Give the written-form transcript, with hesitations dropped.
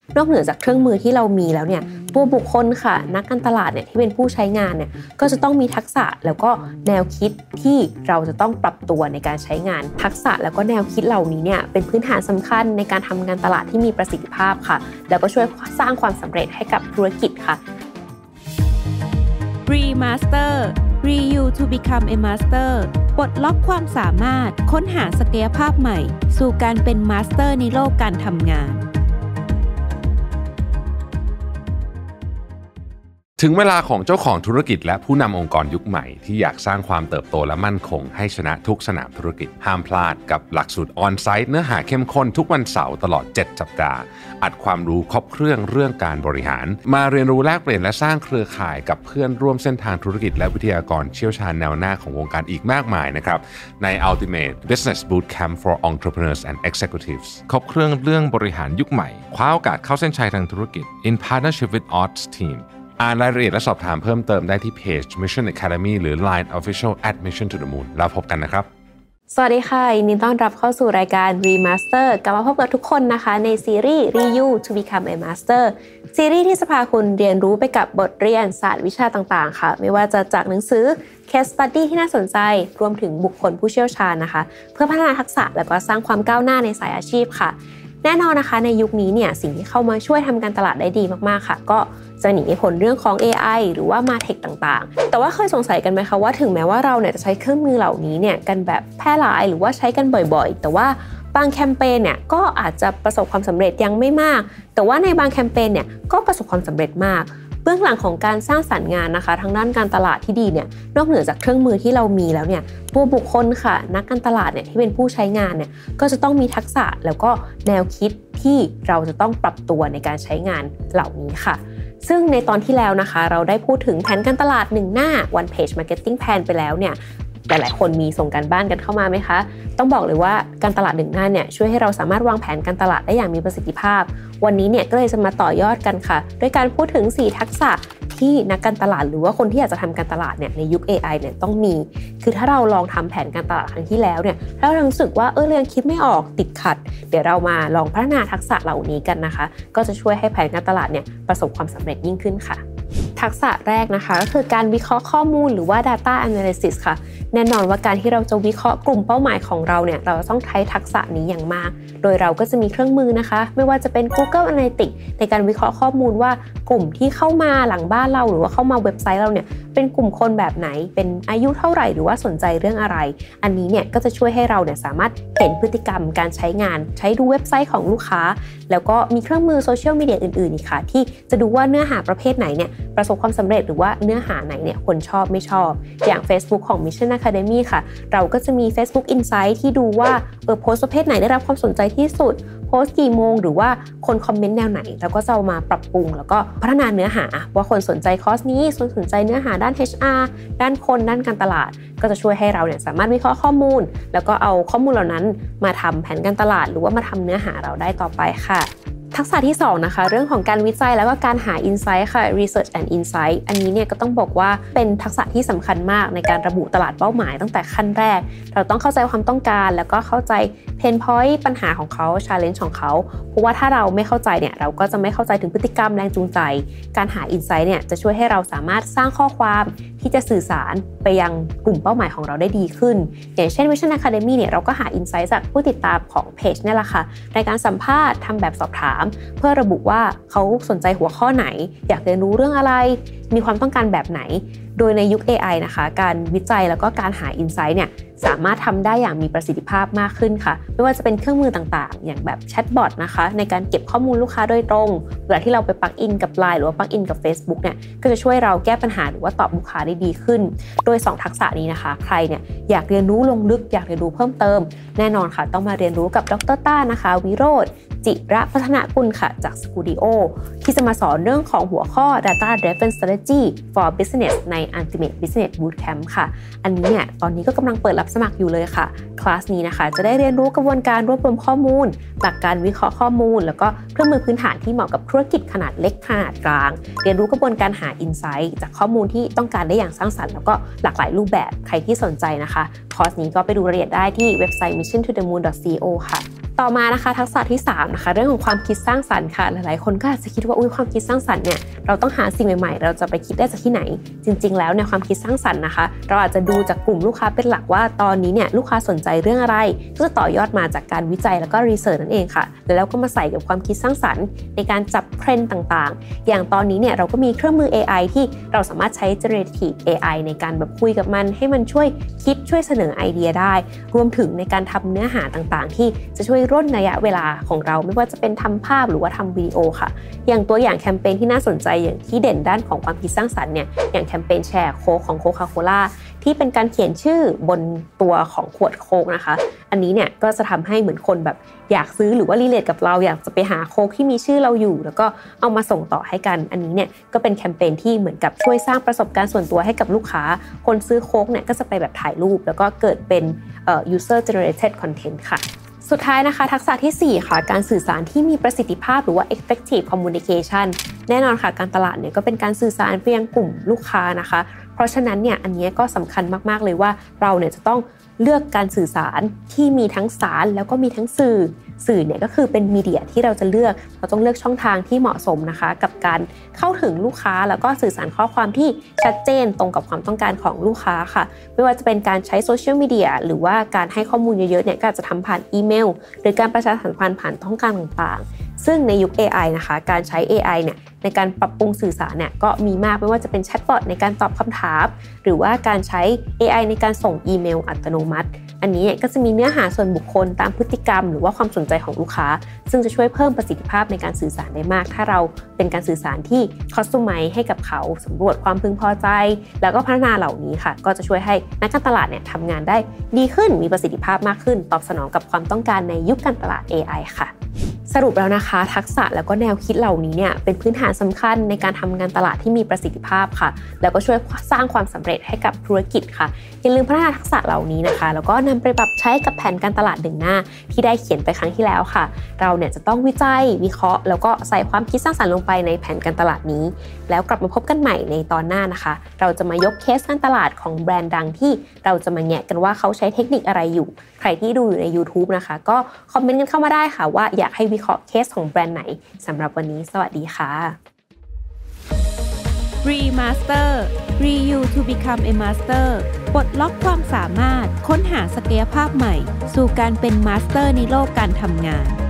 นอกเหนือจากเครื่องมือที่เรามีแล้วเนี่ยตัวบุคคลค่ะนักการตลาดเนี่ยที่เป็นผู้ใช้งานเนี่ยก็จะต้องมีทักษะแล้วก็แนวคิดที่เราจะต้องปรับตัวในการใช้งานทักษะแล้วก็แนวคิดเหล่านี้เนี่ยเป็นพื้นฐานสำคัญในการทำงานตลาดที่มีประสิทธิภาพค่ะแล้วก็ช่วยสร้างความสำเร็จให้กับธุรกิจค่ะ Remaster Reuse to become a master ปลดล็อกความสามารถค้นหาศักยภาพใหม่สู่การเป็นมาสเตอร์ในโลกการทำงานถึงเวลาของเจ้าของธุรกิจและผู้นำองค์กรยุคใหม่ที่อยากสร้างความเติบโตและมั่นคงให้ชนะทุกสนามธุรกิจห้ามพลาดกับหลักสูตรออนไซต์เนื้อหาเข้มข้นทุกวันเสาร์ตลอด7สัปดาห์อัดความรู้ครบเครื่องการบริหารมาเรียนรู้แลกเปลี่ยนและสร้างเครือข่ายกับเพื่อนร่วมเส้นทางธุรกิจและวิทยากรเชี่ยวชาญแนวหน้าของวงการอีกมากมายนะครับใน Ultimate Business Bootcamp for Entrepreneurs and Executives ครบเครื่องบริหารยุคใหม่คว้าโอกาสเข้าเส้นชัยทางธุรกิจ In partnership with Odds Teamอ่านรายละเอียดและสอบถามเพิ่มเติมได้ที่เพจ Mission Academy หรือ Line Official @Mission to the Moon แล้วพบกันนะครับสวัสดีค่ะยินดีต้อนรับเข้าสู่รายการ Remaster กลับมาพบกับทุกคนนะคะในซีรีส์ Reuse to become a master ซีรีส์ที่จะพาคุณเรียนรู้ไปกับบทเรียนศาสตร์วิชาต่างๆค่ะไม่ว่าจะจากหนังสือ Case Study ที่น่าสนใจรวมถึงบุคคลผู้เชี่ยวชาญนะคะเพื่อพัฒนาทักษะและก็สร้างความก้าวหน้าในสายอาชีพค่ะแน่นอนนะคะในยุคนี้เนี่ยสิ่งที่เข้ามาช่วยทำการตลาดได้ดีมากๆค่ะก็จะหนีไม่พ้นเรื่องของ AI หรือว่า MarTech ต่างๆแต่ว่าเคยสงสัยกันไหมคะว่าถึงแม้ว่าเราเนี่ยจะใช้เครื่องมือเหล่านี้เนี่ยกันแบบแพร่หลายหรือว่าใช้กันบ่อยๆแต่ว่าบางแคมเปญเนี่ยก็อาจจะประสบความสำเร็จยังไม่มากแต่ว่าในบางแคมเปญเนี่ยก็ประสบความสำเร็จมากเบื้องหลังของการสร้างสรรค์งานนะคะทางด้านการตลาดที่ดีเนี่ยนอกเหนือจากเครื่องมือที่เรามีแล้วเนี่ยตัวบุคคลค่ะนักการตลาดเนี่ยที่เป็นผู้ใช้งานเนี่ยก็จะต้องมีทักษะแล้วก็แนวคิดที่เราจะต้องปรับตัวในการใช้งานเหล่านี้ค่ะซึ่งในตอนที่แล้วนะคะเราได้พูดถึงแผนการตลาด1หน้า One Page Marketing Plan ไปแล้วเนี่ยหลายๆคนมีส่งการบ้านกันเข้ามาไหมคะต้องบอกเลยว่าการตลาด1หน้าเนี่ยช่วยให้เราสามารถวางแผนการตลาดได้อย่างมีประสิทธิภาพวันนี้เนี่ยก็เลยจะมาต่อยอดกันค่ะด้วยการพูดถึง4ทักษะที่นักการตลาดหรือว่าคนที่อยากจะทำการตลาดเนี่ยในยุค AI เนี่ยต้องมีคือถ้าเราลองทำแผนการตลาดครั้งที่แล้วเนี่ยถ้าเรารู้สึกว่าเรายังคิดไม่ออกติดขัดเดี๋ยวเรามาลองพัฒนาทักษะเหล่านี้กันนะคะก็จะช่วยให้แผนการตลาดเนี่ยประสบความสำเร็จยิ่งขึ้นค่ะทักษะแรกนะคะก็คือการวิเคราะห์ข้อมูลหรือว่า data analysis ค่ะแน่นอนว่าการที่เราจะวิเคราะห์กลุ่มเป้าหมายของเราเนี่ยเราต้องใช้ทักษะนี้อย่างมากโดยเราก็จะมีเครื่องมือนะคะไม่ว่าจะเป็น Google Analytics ในการวิเคราะห์ข้อมูลว่ากลุ่มที่เข้ามาหลังบ้านเราหรือว่าเข้ามาเว็บไซต์เราเนี่ยเป็นกลุ่มคนแบบไหนเป็นอายุเท่าไหร่หรือว่าสนใจเรื่องอะไรอันนี้เนี่ยก็จะช่วยให้เราเนี่ยสามารถเห็นพฤติกรรมการใช้งานใช้ดูเว็บไซต์ของลูกค้าแล้วก็มีเครื่องมือโซเชียลมีเดียอื่นๆอีกค่ะที่จะดูว่าเนื้อหาประเภทไหนเนี่ยประสบความสำเร็จหรือว่าเนื้อหาไหนเนี่ยคนชอบไม่ชอบอย่าง Facebook ของ Mission Academy ค่ะเราก็จะมี Facebook Insight ที่ดูว่าโพสต์ประเภทไหนได้รับความสนใจที่สุดโพสต์กี่โมงหรือว่าคนคอมเมนต์แนวไหนแล้วก็จะเอามาปรับปรุงแล้วก็พัฒนาเนื้อหาว่าคนสนใจคอร์สนี้สนใจเนื้อหาด้าน HR ด้านคนด้านการตลาดก็จะช่วยให้เราเนี่ยสามารถวิเคราะห์ข้อมูลแล้วก็เอาข้อมูลเหล่านั้นมาทำแผนการตลาดหรือว่ามาทำเนื้อหาเราได้ต่อไปค่ะทักษะที่2นะคะเรื่องของการวิจัยแล้วก็การหา Insight ค่ะ Research and Insight อันนี้เนี่ยก็ต้องบอกว่าเป็นทักษะที่สำคัญมากในการระบุตลาดเป้าหมายตั้งแต่ขั้นแรกเราต้องเข้าใจความต้องการแล้วก็เข้าใจ Pain Point ปัญหาของเขา Challenge ของเขาเพราะว่าถ้าเราไม่เข้าใจเนี่ยเราก็จะไม่เข้าใจถึงพฤติกรรมแรงจูงใจการหา Insight เนี่ยจะช่วยให้เราสามารถสร้างข้อความที่จะสื่อสารไปยังกลุ่มเป้าหมายของเราได้ดีขึ้นอย่างเช่น Mission Academy เนี่ยเราก็หา Insight จากผู้ติดตามของเพจนี่แหละค่ะในการสัมภาษณ์ทำแบบสอบถามเพื่อระบุว่าเขาสนใจหัวข้อไหนอยากเรียนรู้เรื่องอะไรมีความต้องการแบบไหนโดยในยุค AI นะคะการวิจัยแล้วก็การหา Insight เนี่ยสามารถทำได้อย่างมีประสิทธิภาพมากขึ้นค่ะไม่ว่าจะเป็นเครื่องมือต่างๆอย่างแบบแชทบอทนะคะในการเก็บข้อมูลลูกค้าโดยตรงเวลาที่เราไปปลั๊กอินกับ LINE หรือว่าปลั๊กอินกับ Facebook เนี่ยก็จะช่วยเราแก้ปัญหาหรือว่าตอบลูกค้าได้ดีขึ้นโดย2ทักษะนี้นะคะใครเนี่ยอยากเรียนรู้ลงลึกอยากเรียนรู้เพิ่มเติมแน่นอนค่ะต้องมาเรียนรู้กับดร.ต้านะคะวิโรจน์จิระพัฒนกุลค่ะจาก Studio ที่จะมาสอนเรื่องของหัวข้อ Data Driven Strategy for Business ใน Ultimate Business Bootcamp ค่ะอันนี้เนี่ยตอนนี้ก็กำลังเปิดรับสมัครอยู่เลยค่ะคลาสนี้นะคะจะได้เรียนรู้กระบวนการรวบรวมข้อมูลหลักการวิเคราะห์ข้อมูลแล้วก็เครื่องมือพื้นฐานที่เหมาะกับธุรกิจขนาดเล็กขนาดกลางเรียนรู้กระบวนการหา Insight จากข้อมูลที่ต้องการได้อย่างสร้างสรรค์แล้วก็หลากหลายรูปแบบใครที่สนใจนะคะคอร์สนี้ก็ไปดูรายละเอียดได้ที่เว็บไซต์ missiontothemoon.co ค่ะต่อมานะคะทักษะที่3นะคะเรื่องของความคิดสร้างสรรค์ค่ะหลายๆคนก็อาจจะคิดว่าความคิดสร้างสรรค์เนี่ยเราต้องหาสิ่งใหม่ๆเราจะไปคิดได้จากที่ไหนจริงๆแล้วเนี่ยความคิดสร้างสรรค์นะคะเราอาจจะดูจากกลุ่มลูกค้าเป็นหลักว่าตอนนี้เนี่ยลูกค้าสนใจเรื่องอะไรก็จะต่อยอดมาจากการวิจัยแล้วก็รีเสิร์ชนั่นเองค่ะแล้วก็มาใส่กับความคิดสร้างสรรค์ในการจับเทรนด์ต่างๆอย่างตอนนี้เนี่ยเราก็มีเครื่องมือ AI ที่เราสามารถใช้ generative AI ในการแบบคุยกับมันให้มันช่วยคิดช่วยเสนอไอเดียได้รวมถึงในการทำเนื้อหาต่างๆที่จะช่วยร่นระยะเวลาของเราไม่ว่าจะเป็นทำภาพหรือว่าทำวิดีโอค่ะอย่างตัวอย่างแคมเปญที่น่าสนใจอย่างที่เด่นด้านของความคิดสร้างสรรค์เนี่ยอย่างแคมเปญแชร์โค้กของโคคาโคล่าที่เป็นการเขียนชื่อบนตัวของขวดโค้กนะคะอันนี้เนี่ยก็จะทำให้เหมือนคนแบบอยากซื้อหรือว่ารีเลทกับเราอยากจะไปหาโค้กที่มีชื่อเราอยู่แล้วก็เอามาส่งต่อให้กันอันนี้เนี่ยก็เป็นแคมเปญที่เหมือนกับช่วยสร้างประสบการณ์ส่วนตัวให้กับลูกค้าคนซื้อโค้กเนี่ยก็จะไปแบบถ่ายรูปแล้วก็เกิดเป็นuser generated content ค่ะสุดท้ายนะคะทักษะที่4ค่ะการสื่อสารที่มีประสิทธิภาพหรือว่า effective communication แน่นอนค่ะการตลาดเนี่ยก็เป็นการสื่อสารไปยังกลุ่มลูกค้านะคะเพราะฉะนั้นเนี่ยอันนี้ก็สำคัญมากๆเลยว่าเราเนี่ยจะต้องเลือกการสื่อสารที่มีทั้งสารแล้วก็มีทั้งสื่อเนี่ยก็คือเป็นมีเดียที่เราจะเลือกเราต้องเลือกช่องทางที่เหมาะสมนะคะกับการเข้าถึงลูกค้าแล้วก็สื่อสารข้อความที่ชัดเจนตรงกับความต้องการของลูกค้าค่ะไม่ว่าจะเป็นการใช้โซเชียลมีเดียหรือว่าการให้ข้อมูลเยอะๆเนี่ยก็อาจจะทำผ่านอีเมลหรือการประชาสัมพันธ์ผ่านช่องทางต่างๆซึ่งในยุค AI นะคะการใช้ AI เนี่ยในการปรับปรุงสื่อสารเนี่ยก็มีมากไม่ว่าจะเป็นแชทบอทในการตอบคำถามหรือว่าการใช้ AI ในการส่งอีเมลอัตโนมัติอันนี้ก็จะมีเนื้อหาส่วนบุคคลตามพฤติกรรมหรือว่าความสนใจของลูกค้าซึ่งจะช่วยเพิ่มประสิทธิภาพในการสื่อสารได้มากถ้าเราเป็นการสื่อสารที่คอสตูมไมซ์ให้กับเขาสำรวจความพึงพอใจแล้วก็พัฒนาเหล่านี้ค่ะก็จะช่วยให้นักการตลาดเนี่ยทำงานได้ดีขึ้นมีประสิทธิภาพมากขึ้นตอบสนองกับความต้องการในยุคการตลาด AI ค่ะสรุปแล้วนะคะทักษะแล้วก็แนวคิดเหล่านี้เนี่ยเป็นพื้นฐานสำคัญในการทำงานตลาดที่มีประสิทธิภาพค่ะแล้วก็ช่วยสร้างความสำเร็จให้กับธุรกิจค่ะอย่าลืมพัฒนาทักษะเหล่านี้นะคะแล้วก็นำไปปรับใช้กับแผนการตลาด1หน้าที่ได้เขียนไปครั้งที่แล้วค่ะเราเนี่ยจะต้องวิจัยวิเคราะห์แล้วก็ใส่ความคิดสร้างสรรค์ลงไปในแผนการตลาดนี้แล้วกลับมาพบกันใหม่ในตอนหน้านะคะเราจะมายกเคสการตลาดของแบรนด์ดังที่เราจะมาแงะกันว่าเขาใช้เทคนิคอะไรอยู่ใครที่ดูอยู่ใน YouTube นะคะก็คอมเมนต์กันเข้ามาได้ค่ะว่าอยากให้วิเคราะห์เคสของแบรนด์ไหนสำหรับวันนี้สวัสดีค่ะ Remaster Reuse to become a master ปลดล็อกความสามารถค้นหาศักยภาพใหม่สู่การเป็นมาสเตอร์ในโลกการทำงาน